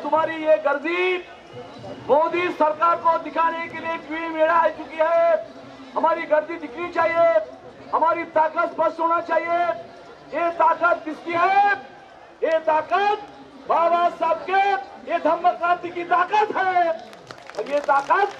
तुम्हारी ये गर्जी मोदी सरकार को दिखाने के लिए टीवी में आ चुकी है। हमारी गर्दी दिखनी चाहिए, हमारी ताकत स्पष्ट होना चाहिए। ये ताकत किसकी है? ये ताकत बाबा साहब के, ये धम्म क्रांति की ताकत है। और ये ताकत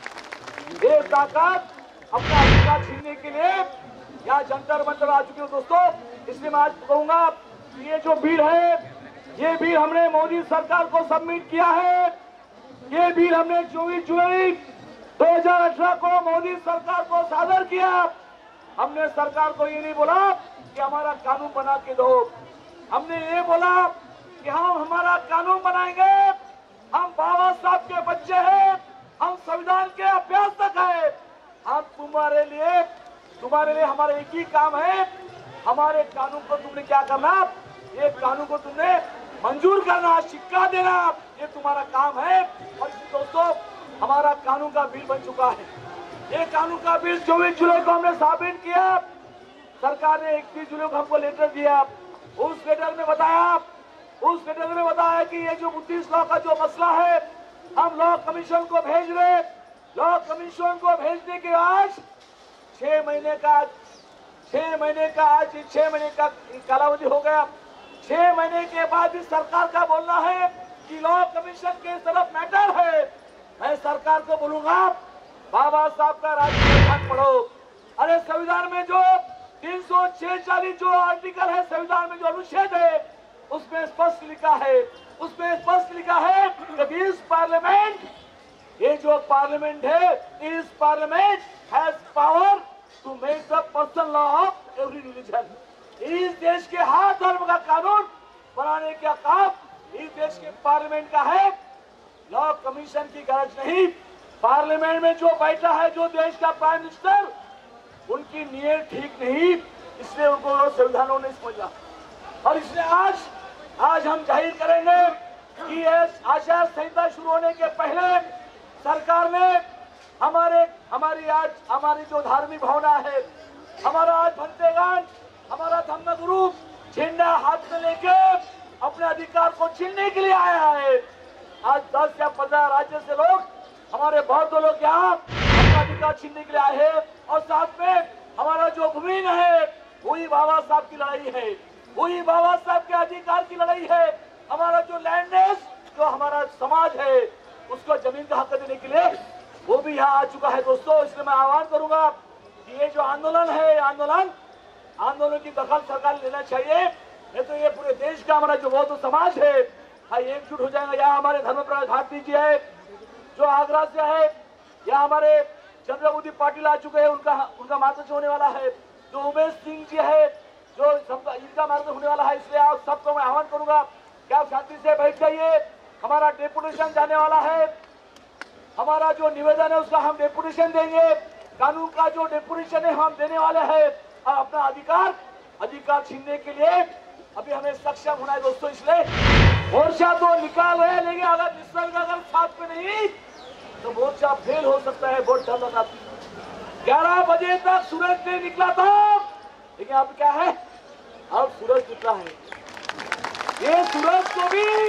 अपना अधिकार छीनने के लिए यहाँ जंतर मंतर आ चुकी है दोस्तों। इसलिए मैं आज कहूंगा ये जो बिल है, ये बिल हमने मोदी सरकार को सबमिट किया है। ये बिल हमने 24 जुलाई 2018 को मोदी सरकार को सादर किया। हमने सरकार को ये नहीं बोला कि हमारा कानून बना के दो, हमने ये बोला कि हम हमारा कानून बनाएंगे। हम बाबा साहब के बच्चे हैं, हम संविधान के अभ्यासक हैं। हम तुम्हारे लिए हमारा एक ही काम है, हमारे कानून को तुमने क्या करना, ये कानून को तुमने मंजूर करना, सिक्का देना, ये तुम्हारा काम है। और दोस्तों हमारा कानून का बिल बन चुका है। ये कानून का बिल 24 जुलाई को हमने सबमिट किया। सरकार ने 31 जुलाई को हमको लेटर दिया। उस लेटर में बताया कि ये जो 32 लॉ का जो मसला है, हम लॉ कमीशन को भेज रहे। लॉ कमीशन को भेजने के आज 6 महीने का कालावधि हो गया। 6 महीने के बाद भी सरकार का बोलना है कि लॉ कमीशन के तरफ मैटर है। मैं सरकार को बोलूंगा बाबा साहब का राज्य संविधान पढ़ो। अरे संविधान में जो 346 जो आर्टिकल है, संविधान में जो अनुच्छेद है, उसमें स्पष्ट लिखा है कि इस पार्लियामेंट, ये जो पार्लियामेंट है, इस parliament has power to make the personal law of every religion. इस देश के हर धर्म का कानून बनाने का काम इस देश के पार्लियामेंट का है। लॉ कमीशन की गरज नहीं। पार्लियामेंट में जो बैठा है, जो देश का प्राइम मिनिस्टर, उनकी नीयत ठीक नहीं, इसलिए उनको संविधानों ने समझा। और इसलिए आज हम जाहिर करेंगे कि आचार संहिता शुरू होने के पहले सरकार ने हमारी जो धार्मिक भावना है, हमारा आज भक्तगण, हमारा धर्मगुरु झंडा हाथ में लेके अपने अधिकार को छीनने के लिए आया है। आज 10 या 15 राज्य से लोग, हमारे बहुत लोग यहाँ अपना अधिकार छीनने के लिए आए हैं। और साथ में हमारा जो भूमि है, वही बाबा साहब की लड़ाई है, वही बाबा साहब के अधिकार की लड़ाई है। हमारा जो लैंडनेस, जो हमारा समाज है, उसको जमीन का हक देने के लिए वो भी यहाँ आ चुका है दोस्तों। इसलिए मैं आह्वान करूंगा कि ये जो आंदोलन है, आंदोलन की दखल सरकार लेना चाहिए। नहीं तो ये पूरे देश का हमारा जो बौद्ध समाज है, एकजुट हो जाएगा। यहाँ हमारे धर्मप्रकाश भारती जी है जो आगरा से है, यहाँ हमारे चंद्रबुद्धि पाटिल आ चुके हैं, उनका मार्गदर्शन होने वाला है। जो उमेश सिंह जी है, जो इनका मार्गदर्शन होने वाला है। इसलिए आप सबको मैं आह्वान करूंगा कि आप शांति से बैठ जाइए। हमारा डेपुटेशन जाने वाला है, हमारा जो निवेदन है उसका हम डेपुटेशन देंगे। कानून का जो डेपुटेशन है हम देने वाले हैं। और अपना अधिकार छीनने के लिए अभी हमें सक्षम होना है दोस्तों। इसलिए मोर्चा तो निकाल रहे हैं, लेकिन अगर निसर्ग अगर साथ में नहीं तो मोर्चा फेल हो सकता है। वोट डालना 11 बजे तक सूरज नहीं निकला था, लेकिन अब क्या है, अब सूरज निकला है। ये सूरज को भी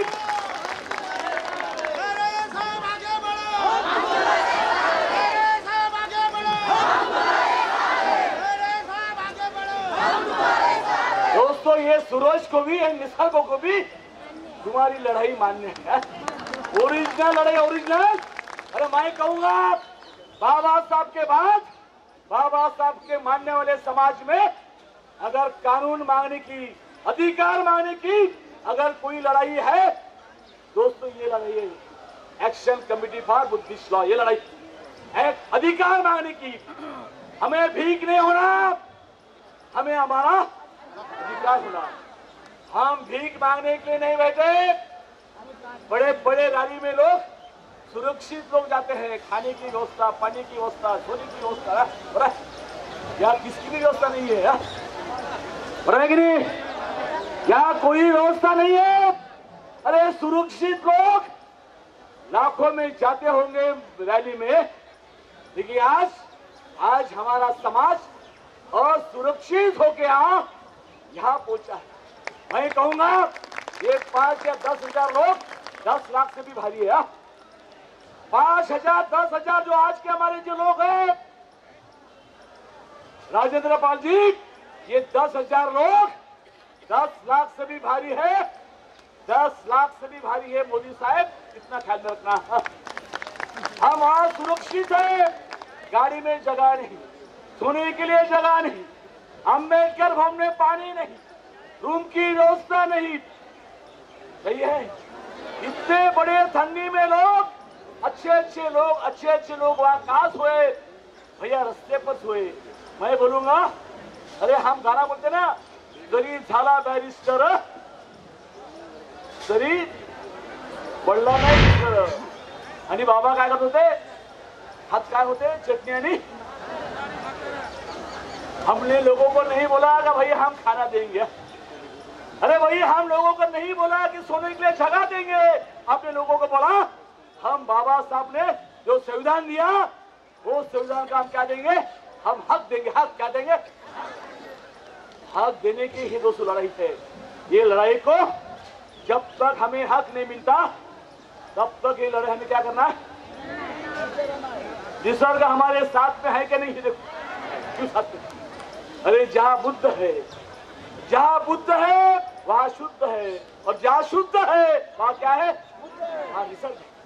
दोस्तों, ये सूरज को भी, निसर्ग को भी तुम्हारी लड़ाई मान्य है। ओरिजिनल लड़ाई, ओरिजिनल। अरे मैं कहूंगा बाबा साहब के बाद, बाबा साहब के मानने वाले समाज में अगर कानून मांगने की, अधिकार मांगने की अगर कोई लड़ाई है दोस्तों, ये लड़ाई है action committee for Buddhist law. ये लड़ाई है अधिकार मांगने की। हमें भीख नहीं होना, हमें हमारा अधिकार होना। हम भीख मांगने के लिए नहीं बैठे। बड़े बड़े गाड़ी में लोग, सुरक्षित लोग जाते हैं, खाने की व्यवस्था, पानी की व्यवस्था, सोने की व्यवस्था, यार किसकी भी व्यवस्था नहीं है यार, कि नहीं? यहाँ कोई व्यवस्था नहीं है। अरे सुरक्षित लोग लाखों में जाते होंगे रैली में, लेकिन आज हमारा समाज और सुरक्षित होके यहाँ पहुंचा है। मैं कहूंगा ये 5 या 10 हजार लोग 10 लाख से भी भारी है। 5,000, 10,000 जो आज के हमारे जो लोग हैं राजेंद्र पाल जी, ये 10,000 लोग 10 लाख से भी भारी है। 10 लाख से भी भारी है। मोदी साहब इतना ख्याल में रखना। हम आज सुरक्षित है, गाड़ी में जगह नहीं, सोने के लिए जगह नहीं, अम्बेडकर भवन में पानी नहीं, रूम की व्यवस्था नहीं। सही है। इतने बड़े ठंडी में लोग अच्छे लोग वहां कहां सोए भैया? रास्ते पर सोए। मैं बोलूंगा, अरे हम गाना बोलते ना, जरी झाला बॅरिस्टर तरी पडला नाही सर। आणि बाबा काय करत होते? हात काय होते? चटनी आणि हमने लोगों को नहीं बोला कि भाई हम खाना देंगे। अरे भाई हम लोगों को नहीं बोला कि सोने के लिए जगह देंगे। आपने लोगों को बोला हम बाबा साहब ने जो संविधान दिया वो संविधान का हम क्या देंगे? हम हक देंगे। हक क्या देंगे? हक देने की ही दोस्तों लड़ाई है। ये लड़ाई को जब तक हमें हक नहीं मिलता तब तक ये लड़ाई हमें क्या करना है? निसर्ग हमारे साथ में है कि नहीं? देखो क्यों साथ में? अरे जहाँ बुद्ध है वहाँ शुद्ध है, और जहाँ शुद्ध है वहाँ क्या है? वहाँ निसर्ग है।